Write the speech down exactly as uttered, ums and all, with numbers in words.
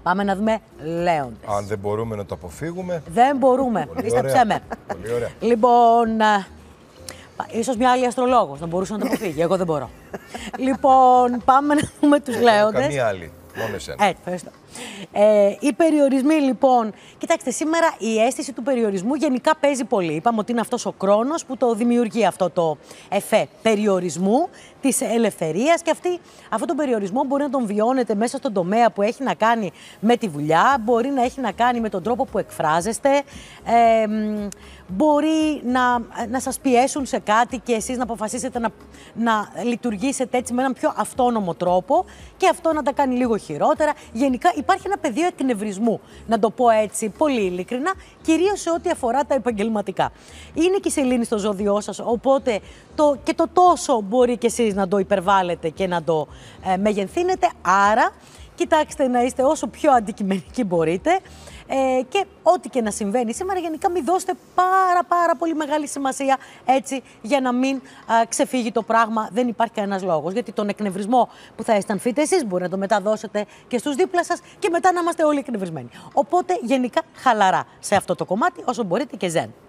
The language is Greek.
Πάμε να δούμε Λέοντες. Αν δεν μπορούμε να το αποφύγουμε. Δεν μπορούμε. Πίστεψέ με. Πολύ ωραία. Λοιπόν, ίσως μια άλλη αστρολόγος να μπορούσε να το αποφύγει. Εγώ δεν μπορώ. Λοιπόν, πάμε να δούμε τους Λέοντες. Καμία άλλη. Μόνο εσένα. Έτσι, ευχαριστώ. Ε, οι περιορισμοί, λοιπόν. Κοιτάξτε, σήμερα η αίσθηση του περιορισμού γενικά παίζει πολύ. Είπαμε ότι είναι αυτός ο χρόνος που το δημιουργεί αυτό το εφέ περιορισμού της ελευθερίας και αυτή, αυτό τον περιορισμό μπορεί να τον βιώνετε μέσα στον τομέα που έχει να κάνει με τη δουλειά, μπορεί να έχει να κάνει με τον τρόπο που εκφράζεστε, ε, μπορεί να, να σας πιέσουν σε κάτι και εσείς να αποφασίσετε να, να λειτουργήσετε έτσι με έναν πιο αυτόνομο τρόπο και αυτό να τα κάνει λίγο χειρότερα. Γενικά υπάρχει ένα πεδίο εκνευρισμού, να το πω έτσι πολύ ειλικρινά, κυρίως σε ό,τι αφορά τα επαγγελματικά. Είναι και η σελήνη στο ζώδιό σας, οπότε το, και το τόσο μπορεί και εσείς να το υπερβάλλετε και να το ε, μεγενθύνετε, άρα κοιτάξτε να είστε όσο πιο αντικειμενικοί μπορείτε ε, και ό,τι και να συμβαίνει σήμερα γενικά μην δώσετε πάρα πάρα πολύ μεγάλη σημασία έτσι για να μην α, ξεφύγει το πράγμα, δεν υπάρχει κανένας λόγος, γιατί τον εκνευρισμό που θα αισθανθείτε εσείς μπορεί να το μεταδώσετε και στους δίπλα σας και μετά να είμαστε όλοι εκνευρισμένοι. Οπότε γενικά χαλαρά σε αυτό το κομμάτι όσο μπορείτε και ζεν.